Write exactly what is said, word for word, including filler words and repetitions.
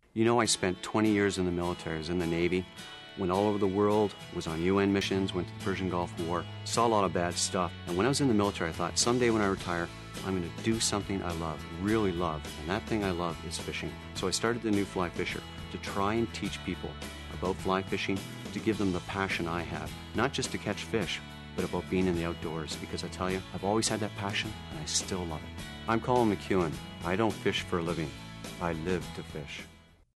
You know, I spent twenty years in the military. I was in the Navy, went all over the world, was on U N missions, went to the Persian Gulf War, saw a lot of bad stuff. And when I was in the military, I thought, someday when I retire, I'm going to do something I love, really love. And that thing I love is fishing. So I started the New Fly Fisher to try and teach people about fly fishing, to give them the passion I have, not just to catch fish, but about being in the outdoors. Because I tell you, I've always had that passion, and I still love it. I'm Colin McEwen. I don't fish for a living. I live to fish.